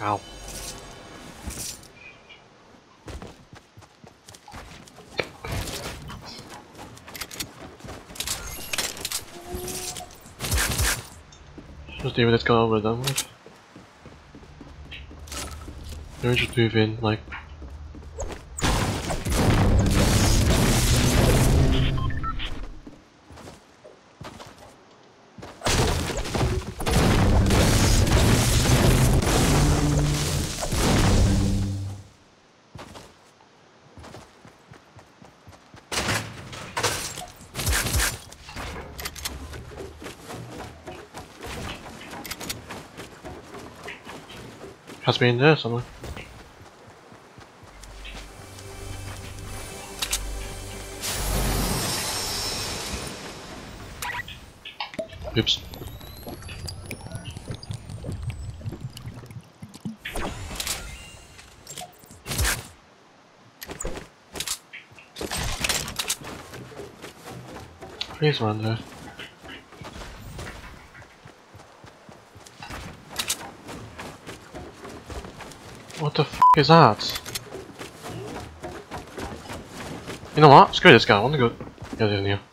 Ow. Just leave this guy over done with. Maybe just move in, like. Has to be in there somewhere. Oops. Please run there. What the f is that? You know what? Screw this guy, I wanna go get in here.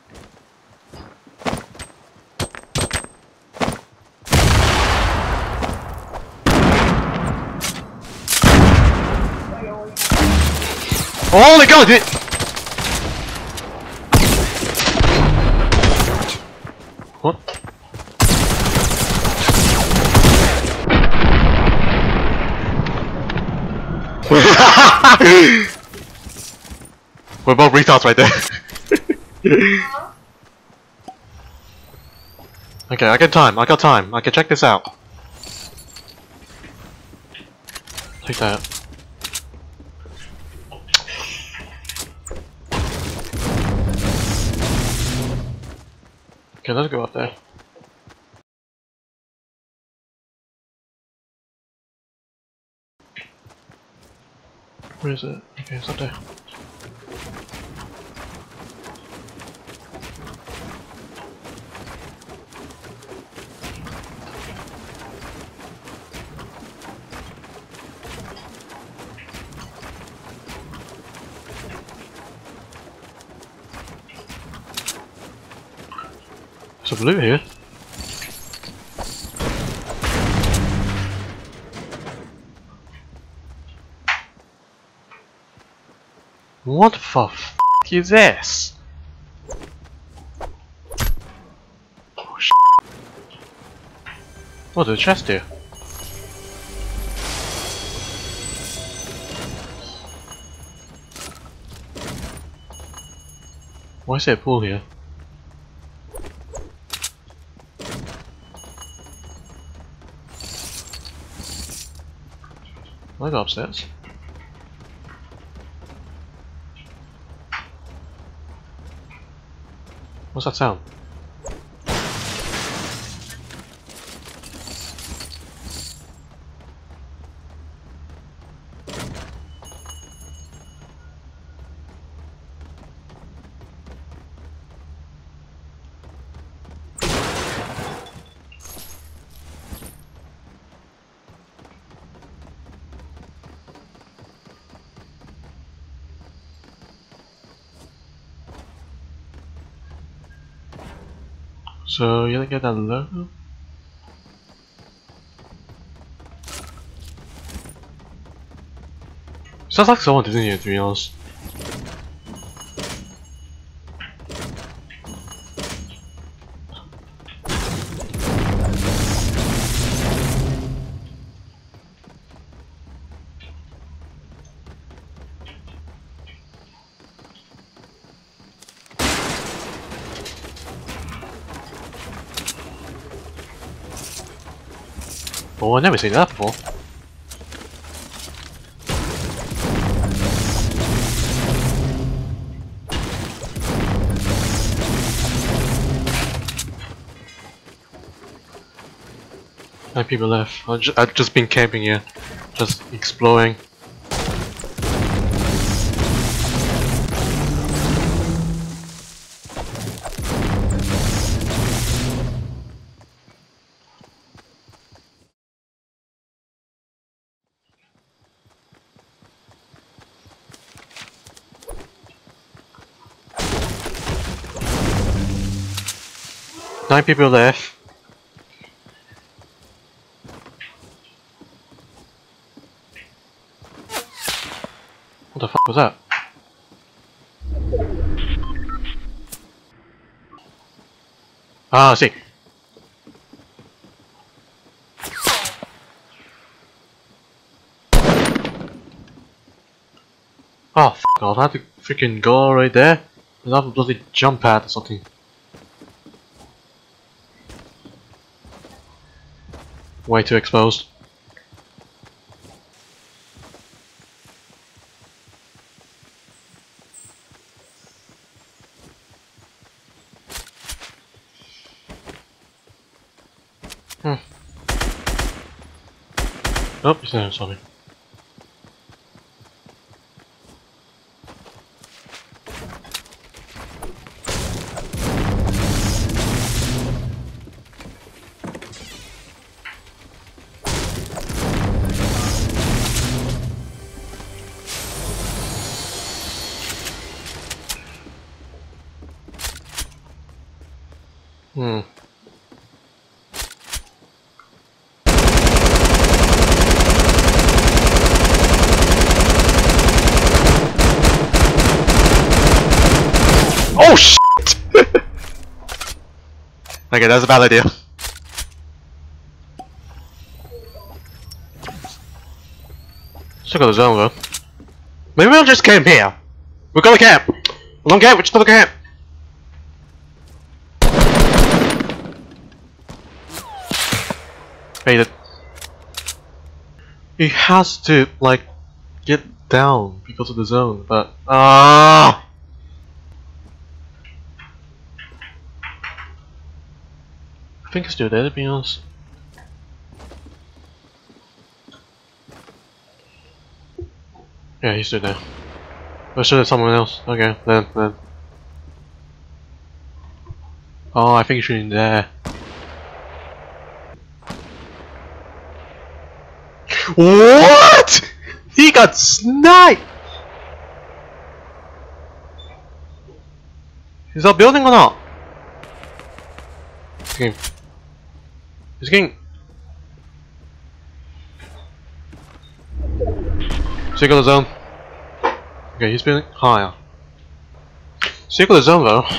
Holy god! What? We're both retards right there. Okay, I got time, I can check this out. Take that. Okay, let's go up there. Where is it? Okay, it's up there. There's a blue here. What the f is this? Oh sh. Oh, there's a chest here. Why is there a pool here? Can I go upstairs? What's that sound? So you didn't get that logo? Sounds like someone didn't here, to be honest. Oh, I've never seen that before. How many people left? I've just been camping here, just exploring. 9 people left. What the fuck was that? Ah, I see. Oh, fuck, I'll have to freaking go right there. I'll have to bloody jump pad or something. Way too exposed. Oh, he's there, sorry. Oh shit! Okay, that's a bad idea. Still got the zone though. Maybe we'll just camp here. We're gonna camp! We don't camp, we're just gonna camp! Baited. He has to, like, get down because of the zone, but... I think he's still there, to be honest. Yeah, he's still there. Oh, sure there's someone else. Okay, then. Oh, I think he's shooting there. What? He got sniped! Is that building or not? Okay. He's getting... Circle the zone. Okay, he's building higher. Circle the zone though.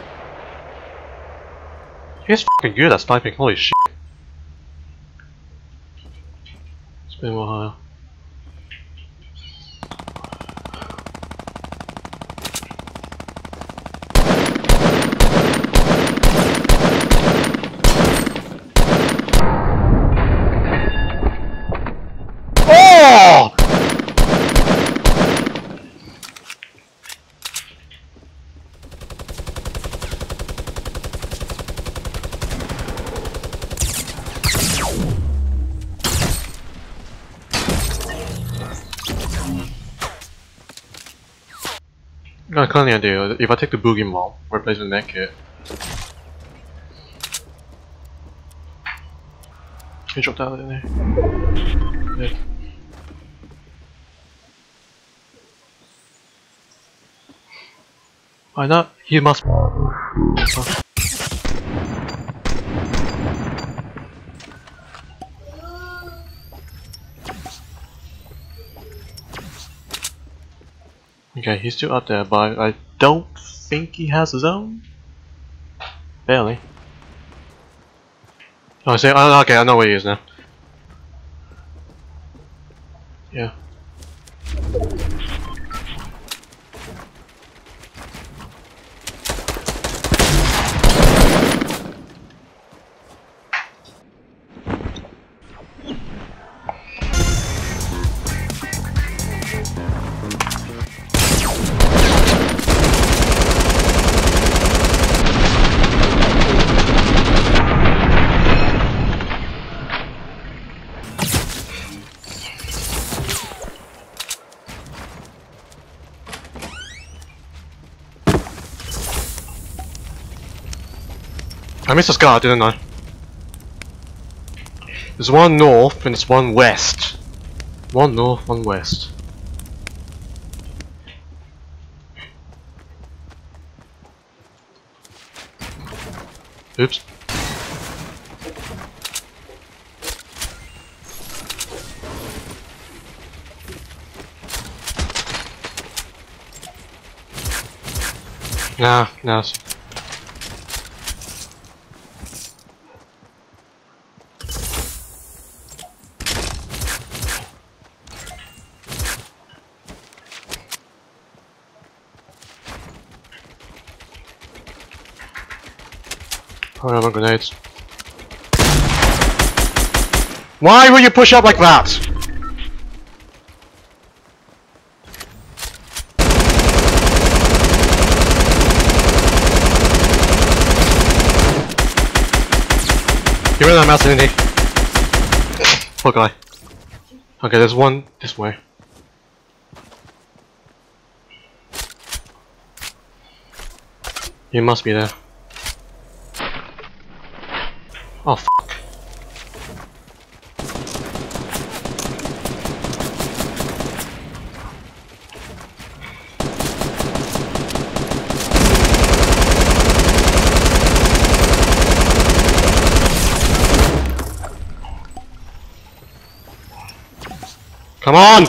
He's fucking good at sniping, holy shit. It's been more higher. Oh! I got a cunning idea. If I take the boogie bomb, replace the med kit. Can you drop that in there? Yeah. Why not? He must. Okay, he's still up there, but I don't think he has his own. Barely. Oh, I see. Oh, okay, I know where he is now. Yeah. I missed a scar, didn't I? There's one north and there's one west. One north, one west. Oops. Nah, no. Oh, no, grenades. Why will you push up like that? Get rid of that mouse, Indy. Poor guy. Okay, there's one this way. You must be there. Oh, f***. Come on!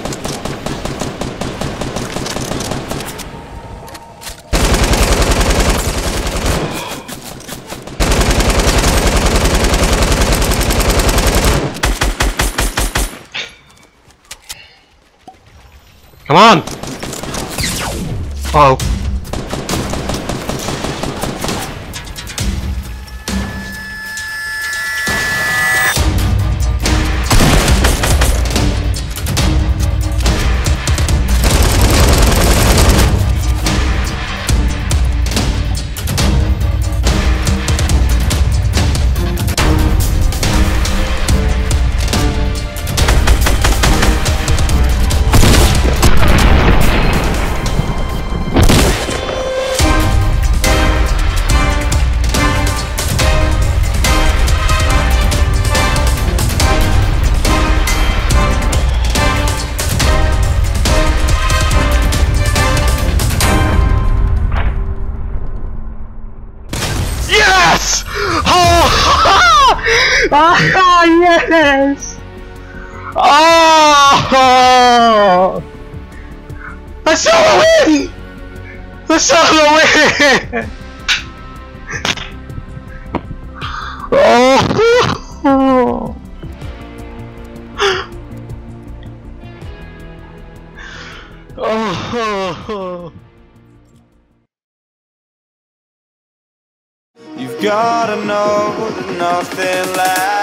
Come on! Uh oh. Yes! Oh! Ah, yes! Oh! I saw the win! I saw the win! Oh! Oh! You've gotta know that nothing lasts.